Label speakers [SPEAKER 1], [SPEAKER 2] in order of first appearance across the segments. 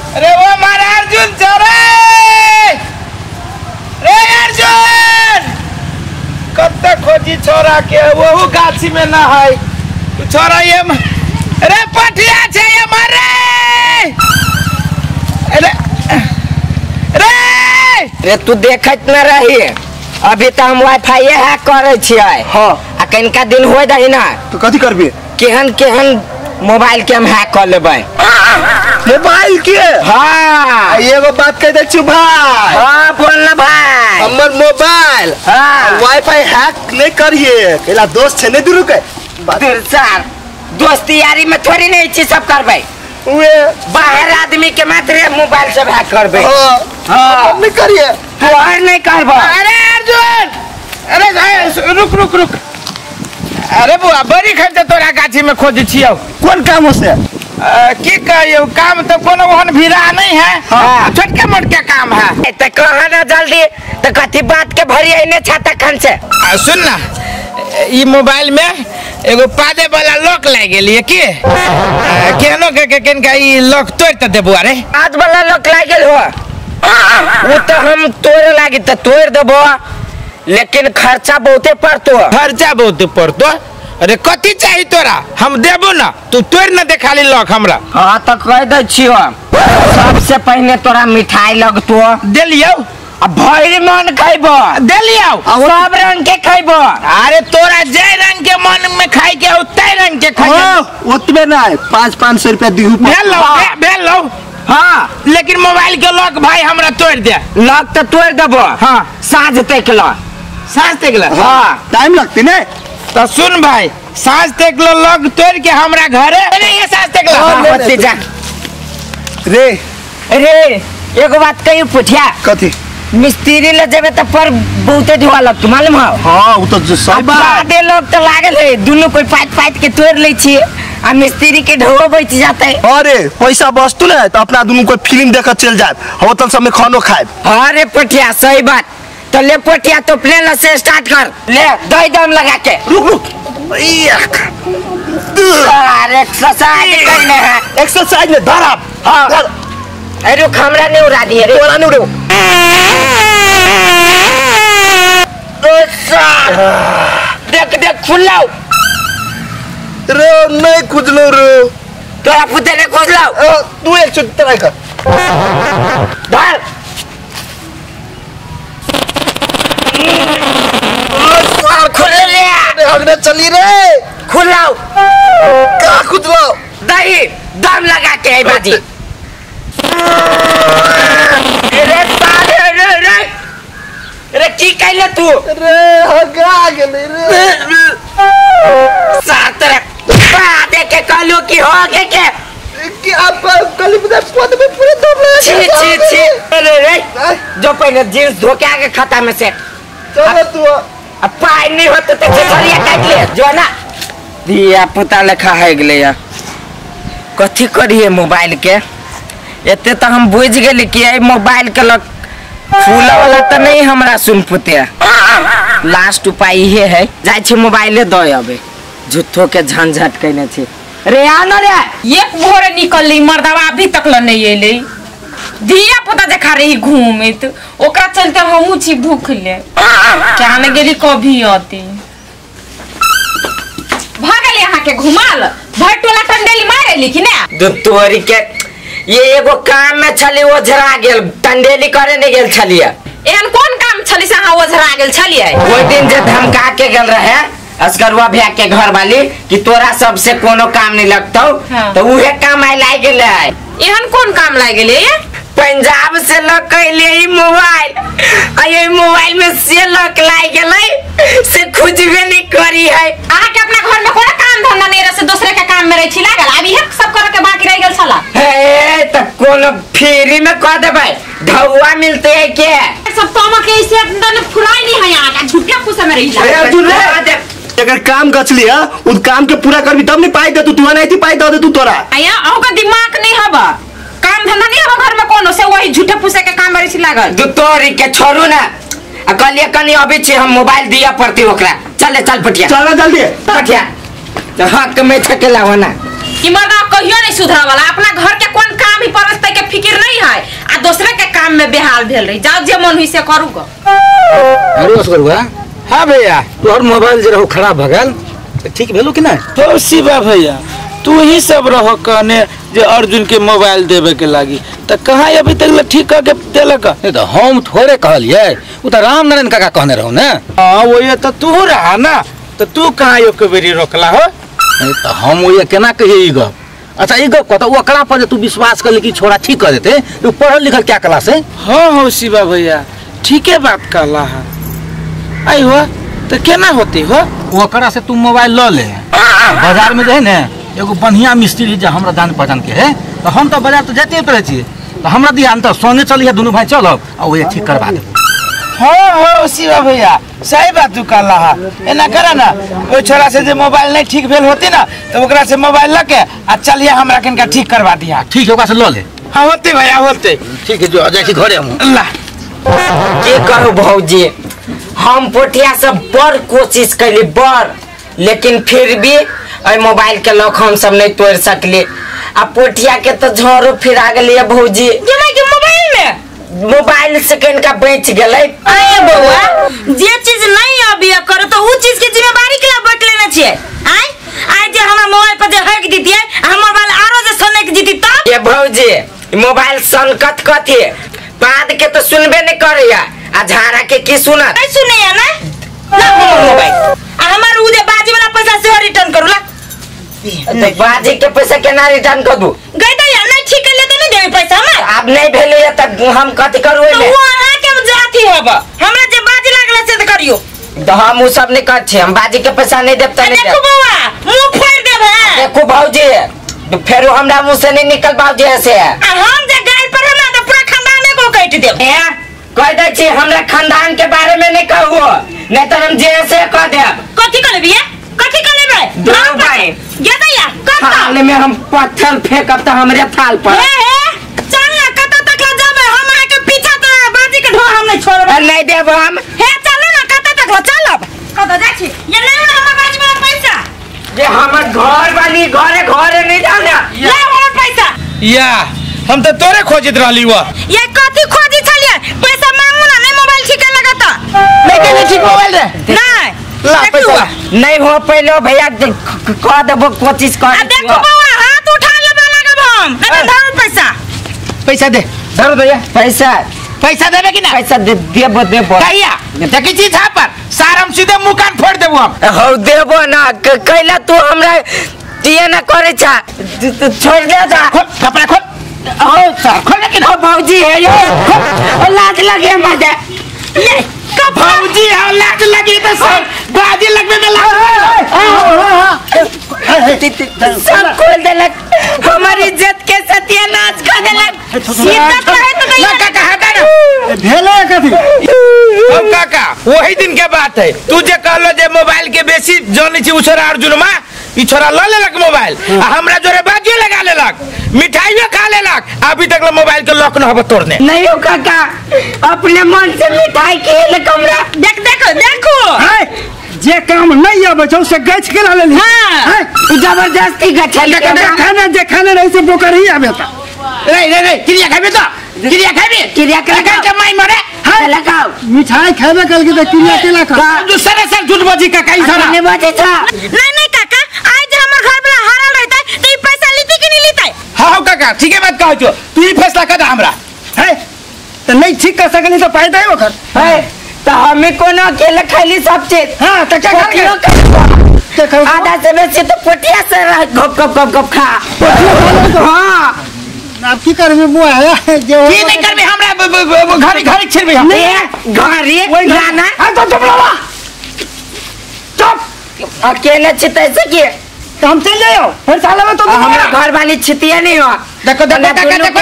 [SPEAKER 1] अरे वो हमारा अर्जुन छोरा रे अर्जुन कब तक खोजी छोरा के वो गाछी में ना है छोरा ये अरे पटिया छे ये मारे अरे
[SPEAKER 2] रे तू देखत न रही अभी तो हम वाईफाई हैक करे छियै
[SPEAKER 3] हां
[SPEAKER 2] आ कनिका दिन होय दही ना
[SPEAKER 3] तो कथी करबे
[SPEAKER 2] केहन मोबाइल के हम हैक कर लेबै
[SPEAKER 3] मोबाइल के
[SPEAKER 2] हां
[SPEAKER 3] एगो बात कह दे छु भाई
[SPEAKER 2] हां बोल ना भाई
[SPEAKER 3] हमर मोबाइल
[SPEAKER 2] हां
[SPEAKER 3] वाईफाई हैक नहीं करिए केला दोस्त छे ने दुरु के
[SPEAKER 2] सर दोस्ती यारी में थोड़ी नहीं छी सब करबै
[SPEAKER 3] वे
[SPEAKER 2] बाहर आदमी के मात्र मोबाइल से हैक करबै
[SPEAKER 3] हां नहीं करिए
[SPEAKER 2] तू और नहीं करबो
[SPEAKER 1] अरे अर्जुन अरे रुक अरे बुआ बड़ी खैते तोरा गाछी में खोज छियौ
[SPEAKER 3] कौन काम से
[SPEAKER 1] की कहियो काम तो कोनो ओहन भीरा नहीं है
[SPEAKER 2] हाँ।
[SPEAKER 1] छोटके मोटके काम है
[SPEAKER 2] तो कहा ना जल्दी तो कथी बात के भरी है छाता खन से
[SPEAKER 1] सुन ना ई मोबाइल में एगो पादे वाला लॉक लाग गेलिए की केनो के केनका ई लॉक तोड़ त देबो अरे
[SPEAKER 2] आज वाला लॉक लाग गेल हो वो तो हम तोड़ लागी तो तोड़ देबो लेकिन खर्चा बहुते पड़तो
[SPEAKER 1] खर्चा बहुत पड़तो अरे कथी चाहिए तोरा हम देबो ना तू तोड़ न दे खाली लॉक हमरा
[SPEAKER 2] हां तो कह दे छियो सबसे पहले तोरा मिठाई लगतो
[SPEAKER 1] दे लियो
[SPEAKER 2] अब भइर मन खइबो
[SPEAKER 1] दे लियो
[SPEAKER 2] सब रंग के खइबो
[SPEAKER 1] अरे तोरा जे रंग के मन में खाई के उतै रंग के खाई
[SPEAKER 3] उतबे ना 500 रुपया दिहु
[SPEAKER 1] भेल लो
[SPEAKER 2] हाँ
[SPEAKER 1] लेकिन मोबाइल के लॉक भाई हमरा तोड़ दे
[SPEAKER 2] लॉक तो तोड़ देबो
[SPEAKER 1] हाँ
[SPEAKER 2] साँझ तक लो
[SPEAKER 1] सांस तक ला
[SPEAKER 2] हाँ
[SPEAKER 3] टाइम लगती ने
[SPEAKER 1] तो सुन भाई सांस तक लो लॉक तोड़ के हमरा घरे नहीं ये सांस तक ला
[SPEAKER 2] हाँ, जा
[SPEAKER 3] रे
[SPEAKER 2] रे एगो बात कही पुठिया
[SPEAKER 3] कथी
[SPEAKER 2] मिस्त्री ले जेबे त पर बहुते धुआ लग मालूम हो
[SPEAKER 3] हां वो तो सब बात
[SPEAKER 2] दे लोग तो लागल है दोनों कोई पाइट के तोड़ ले छी आ मिस्त्री के ढो बच जाता है
[SPEAKER 3] अरे पैसा बस्तु ना तो अपना दोनों कोई फिल्म देखा चल जाए होटल सब में खानो खाए
[SPEAKER 2] अरे पटिया सही बात तो ले पटिया तो प्लेन से स्टार्ट कर ले दही दम लगा के
[SPEAKER 3] रुक
[SPEAKER 2] अरे एक्सरसाइज करने है
[SPEAKER 3] एक्सरसाइज में धर आप
[SPEAKER 2] हां अरे हमरा नहीं उड़ा दिए रे
[SPEAKER 3] तोरा नहीं उड़ो
[SPEAKER 2] देख खुलाओ
[SPEAKER 3] रे नहीं खुजलो रे
[SPEAKER 2] तोरा पुते ने खुलाओ
[SPEAKER 3] तू एक छोटी तरह कर
[SPEAKER 2] धर खुल ले
[SPEAKER 3] अगने चली रे
[SPEAKER 2] खुलाओ
[SPEAKER 3] का खुजलो
[SPEAKER 2] दही दम लगा के आई बाजी रे साले रे की कहले तू
[SPEAKER 3] रे हगा गेले रे
[SPEAKER 2] सात रे बादे के कहलू की हो के
[SPEAKER 3] क्या कल पद में पूरे दम लगा
[SPEAKER 2] छी रे जो पहले जींस धो के आगे खाता में से
[SPEAKER 3] चलो तू
[SPEAKER 2] अब पाई नहीं होते तो छलिया काट ले जो ना दिया पुता लेखा है गेले या कथी करिए मोबाइल के एते तो हम बुझ गेली कि ए मोबाइल के लग फूला वाला तो नहीं हमरा सुन पुते लास्ट उपाय ये है जाय छी मोबाइले दो अबे झूठो के झंझट कइने छी रे आनो रे
[SPEAKER 4] एक भोरे निकलली मर्दवा अभी तक ल नहीं एले दिया पता देखा रही घूमित ओकरा चलते हमहू छी भूखले क्या न गेली कभी आती भागल यहाँ के घुमाल भर टोला टंडेली मारेली कि ना
[SPEAKER 2] दो तोरी के ये एगो काम में छली ओझरा गेल टंडेली करे नहीं गेल छलिए
[SPEAKER 4] एहन कौन काम छली से हाँ ओझरा गेल छलिए
[SPEAKER 2] वो दिन जे धमका के गेल रहे असगरवा भैया के घर वाली कि तोरा सबसे कोनो काम नहीं लगता
[SPEAKER 4] हाँ।
[SPEAKER 2] तो उहे काम आई लाई गेले
[SPEAKER 4] एहन कौन काम लाग गेले ये
[SPEAKER 2] पंजाब से लग कैले मोबाइल आ ये मोबाइल में से लग लाई गेले से खुजबे नहीं करी है
[SPEAKER 4] आहा के अपना घर में कोनो काम धंधा नहीं रहे से दूसरे के काम में रही छी लागल अभी है सब करे के बाकी रह गेल छला
[SPEAKER 2] हे त कोनो फ्री में कह देबै ढौआ मिलते है के
[SPEAKER 4] सब तो हम के इसे अंदर फुलाई नहीं है यहाँ का झूठे खुश में रही जा
[SPEAKER 3] अगर काम गछली है उस काम के पूरा करबी तब नहीं पाई दे तू नहीं थी पाई दे तू तोरा
[SPEAKER 4] आया ओका दिमाग नहीं हबा काम धंधा नहीं हबा घर में कोनो से वही झूठे पूसे के काम रही छी लागल
[SPEAKER 2] दो तोरी के छोड़ू ना अकलिए कनी अभी छे हम मोबाइल दिया पड़ती ओकरा चल चल पटिया
[SPEAKER 3] चल जल्दी
[SPEAKER 2] पटिया तो हक में थकेला होना
[SPEAKER 4] कि मर्दा कहियो नहीं सुधरा वाला अपना घर के कौन काम ही परस्ते के फिकिर काम में बेहाल भेल रही। जाओ जे मन हुई से करू गो।
[SPEAKER 5] अरे बस करुआ।
[SPEAKER 1] हाँ भैया
[SPEAKER 5] तोहर मोबाइल जे रहो खराब भ गेल ठीक भेलो कि नहीं?
[SPEAKER 1] तो शिवा भैया तू ही सब रहो कहने जे अर्जुन के मोबाइल देवे के लागी तो कहाँ अभी तक ठीक करके देलक?
[SPEAKER 5] नहीं तो हम थोड़े कहलिए, वो तो राम नारायण काका कहने रहो ना।
[SPEAKER 1] हाँ वो तो तू रहा ना, तो तू कहाँ यो बेरी रोकला हो?
[SPEAKER 5] नहीं तो हम वो केना कहिए ई गप? अच्छा ई गप कहता ओकरा पर तू विश्वास कर ले कि छोरा ठीक कर देते, तू पढ़ल लिखल क्या क्लास है?
[SPEAKER 1] हाँ हो शिवा भैया ठीके बात कहला है। आई हो तो केना होती हो?
[SPEAKER 5] ओकरा से तू मोबाइल ल ले, बाजार में जे ना एगो बढ़िया मिस्त्री जो हमरा जान पहचान के है, तो हम तो बाजार तो जाते रहे छी, तो हमरा दिया तो सोने चलिए दोनों भाई चलब और वो ठीक करवा दे।
[SPEAKER 1] हाँ हो शिवा भैया सही बात तू कहला है। एना करा ना वो छोरा से जे मोबाइल नहीं ठीक भेल होती ना तो ओकरा से मोबाइल लके आ चलिए हमरा कनका ठीक करवा दिया।
[SPEAKER 5] ठीक है ओकरा से ल ले।
[SPEAKER 1] हाँ होते भैया होते।
[SPEAKER 5] ठीक है जो जाए घरे हम
[SPEAKER 1] अल्लाह
[SPEAKER 2] के कहू भौजी, हम पोठिया से बड़ कोशिश कैली बड़, लेकिन फिर भी मोबाइल के लॉक हम सब नहीं तोड़ सकली। आ पोठिया के तो झोरो फिरा गलिए भौजी।
[SPEAKER 4] मोबाइल में
[SPEAKER 2] मोबाइल सेकंड का बच गए।
[SPEAKER 4] अरे बउआ जे चीज नहीं अभी करो तो उ चीज के जिम्मेदारी के लिए बैठ लेना चाहिए। आय आज जे हमरा मोबाइल पर जे हैक दी दिए हमर मोबाइल आरो जे सने के जीती तब
[SPEAKER 2] ये भौजी मोबाइल संकट कथी बाद के तो सुनबे नहीं करैया आ झाड़ा के की सुनत
[SPEAKER 4] नहीं सुनैया ना ना मोबाइल आ हमर उ जे बाजी वाला पैसा से रिटर्न करू ला।
[SPEAKER 2] तो बाजी के पैसा केना रिटर्न कर दू?
[SPEAKER 4] गई तो या नहीं ठीक ले तो नहीं देबे पैसा हम।
[SPEAKER 2] अब नहीं भेले तब हम कथी करू?
[SPEAKER 4] तो वो अहाँ के जाती होब हमरा जे बाजी लागले से तो करियो।
[SPEAKER 2] तो हम उ सब नहीं कर छे, हम बाजी के पैसा नहीं देब त नहीं
[SPEAKER 4] देखो बउआ मुंह फोड़ देब है।
[SPEAKER 2] देखो भौजी तो फिर हमरा मुंह से नहीं निकल भौजी ऐसे।
[SPEAKER 4] हम जे गाय पर हम तो पूरा खानदान को काट देब।
[SPEAKER 2] कह दे छी हमरा खानदान के बारे में नहीं कहू, नहीं तो हम जैसे कह देब।
[SPEAKER 4] कथी कर लेबी? कथी कर लेबे?
[SPEAKER 2] दो भाई
[SPEAKER 4] गे दैया कत
[SPEAKER 2] थाल में हम पत्थर फेंकब तो हमरे थाल पर।
[SPEAKER 4] चल ना कत तक ला जाबे हम आके पीछा तो बाजी के ढो हम नहीं छोड़ब।
[SPEAKER 2] नहीं देब हम।
[SPEAKER 4] हे चलो ना कत तक ला चलब। कत जा छी ये ले ना हमर बाजी में पैसा।
[SPEAKER 2] ये हमर घर वाली घरे घरे नहीं जाने
[SPEAKER 4] ले हमर पैसा।
[SPEAKER 1] या हम तो तोरे खोजित रहली हुआ।
[SPEAKER 4] ये कथी खोजी छलिए? पैसा मांगू ना नहीं मोबाइल ठीक लगता।
[SPEAKER 1] नहीं के ठीक मोबाइल दे।
[SPEAKER 4] नहीं
[SPEAKER 1] ला पैसा
[SPEAKER 2] नहीं हो पहले भैया कह देबो कोशिश कर।
[SPEAKER 4] देखो बउआ हाथ उठा लेबे लगब हम। नहीं धरो पैसा।
[SPEAKER 1] पैसा दे धरो भैया
[SPEAKER 2] पैसा
[SPEAKER 1] पैसा देबे कि ना?
[SPEAKER 2] पैसा देबो देबो
[SPEAKER 1] कहिया देखी चीज था पर सारम सीधे मुंह कान फोड़ देबो हम।
[SPEAKER 2] हो देबो ना कैला तू हमरा दिए ना करे छा छोड़ दे जा।
[SPEAKER 1] कपड़ा खोल
[SPEAKER 2] हो सर खोल के हो भौजी है यो लाज लगे मजे
[SPEAKER 1] ये का भौजी है लाज लगी तो सब बाजी लगवे में
[SPEAKER 2] सब खोल देलक हमारी इज्जत के सत्यानाश कर देलक। सीधा कहे तो नहीं
[SPEAKER 1] काका हटा ना
[SPEAKER 5] भेले कथी?
[SPEAKER 1] अब काका वही दिन के बात है तू जे कहलो जे मोबाइल के बेसी जानी छी उछरा अर्जुनमा ई छोरा ल लेलक मोबाइल आ हमरा जोरे बाजियो लगा लेलक मिठाइयो खा लेलक अभी तक लो मोबाइल के लॉक न हब तोड़ने।
[SPEAKER 2] नहीं हो काका अपने मन से मिठाई खेल कमरा
[SPEAKER 4] देख देखो देखो
[SPEAKER 5] जे काम नहीं आवे छौ से गछ के ला लेली।
[SPEAKER 4] हां
[SPEAKER 2] जबरदस्ती गछल
[SPEAKER 5] खाना जे खाने नहीं से बोकर ही आवे त
[SPEAKER 1] रे क्रिया खाबे तो क्रिया खाबे
[SPEAKER 2] क्रिया
[SPEAKER 1] के माई मरे
[SPEAKER 2] लगाओ
[SPEAKER 5] मिठाई खाबे कल के त क्रिया केला खा
[SPEAKER 1] दूसरे सर झूठ बाजी का कई सारा
[SPEAKER 2] नहीं बचे था।
[SPEAKER 4] नहीं काका आज हमर घर वाला हारल रहता तो ई पैसा लेते कि नहीं लेते?
[SPEAKER 1] हां काका ठीक है बात कहै छो तू ही फैसला कर हमरा
[SPEAKER 5] है त नहीं ठीक कर सकनी तो फायदा है ओकर
[SPEAKER 2] है तो हमें कोनो अकेले खाली सब चीज।
[SPEAKER 5] हां त क्या कर
[SPEAKER 2] आधा से बेसी तो पोटिया से गप गप गप गप खा। हां
[SPEAKER 5] अब की करबे बुआ है जे
[SPEAKER 1] की नहीं करबे हमरा घरी घरी छिरबे हम
[SPEAKER 2] घरे गाना
[SPEAKER 1] हां तो चुप रहो
[SPEAKER 2] चुप अकेले चिते से के
[SPEAKER 5] तो हम चल जाओ फिर साला में तो
[SPEAKER 2] हमारा घर वाली छितिया नहीं हो।
[SPEAKER 1] देखो देखो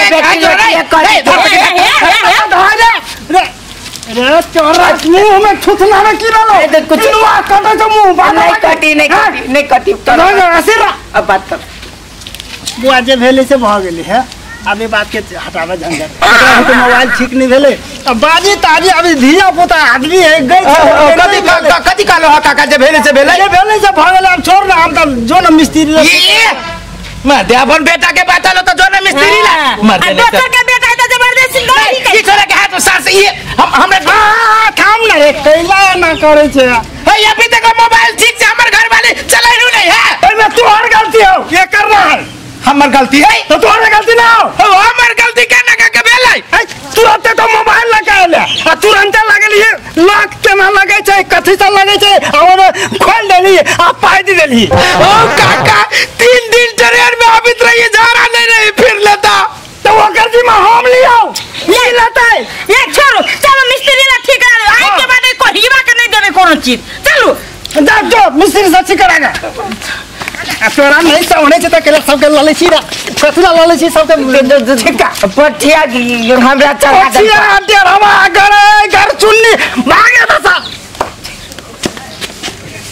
[SPEAKER 5] रे चोरा मुंह में थुथना में की डालो
[SPEAKER 2] कुछ
[SPEAKER 5] काटा तो मुंह
[SPEAKER 2] नहीं कटी नहीं कटी अब बात कर
[SPEAKER 5] बुआ जे भेले से भ गेली है अब ये बात के हटावे झंझट तो मोबाइल ठीक नहीं भेले अब बाजी ताजी अभी धिया पोता आदमी है गई
[SPEAKER 1] कथी कहलो काका जे भेले से भेले
[SPEAKER 5] ये भेले से भ गेले हम छोड़ ना हम त जो न मिस्त्री
[SPEAKER 1] ये मैं देवन बेटा के बात आलो तो जो न मिस्त्री ला मर
[SPEAKER 4] दोसर के बेटा है तो जबरदस्ती नहीं
[SPEAKER 1] की छोरा अनुसार से ये हमरा
[SPEAKER 6] काम ना रे कैला ना करे छे
[SPEAKER 1] हे अभी तक मोबाइल ठीक से हमर घर वाले चलाइलू नहीं है
[SPEAKER 6] एमे तोहर गलती हो ये कर रहा है
[SPEAKER 1] हमर गलती है
[SPEAKER 6] तो तोहर गलती ना हो
[SPEAKER 1] हमर गलती केना के भेलै
[SPEAKER 6] तुरंत तो मोबाइल लगाले आ तुरंत लगली लॉक केना लगे छै कथि से लगे छै और खोल देली आ पाई दे देली
[SPEAKER 1] ओ काका 3 दिन ट्रेन में अभी रही झाड़ा नहीं रही फिर लेता
[SPEAKER 6] तो ओकर जी में हम लियो ये लेते
[SPEAKER 4] ये छोड़ो चलो मिस्त्री ना ठीक करा आई के बाद को हीवा के नहीं देबे कोनो चीज चलो
[SPEAKER 6] जा जो मिस्त्री से ठीक करागा तोरा नहीं सोने से तो केला सब के लले छी रा कथला लले छी सब के ठिका
[SPEAKER 2] पठिया हमरा चला
[SPEAKER 6] पठिया हम घर चुन्नी भागे दसा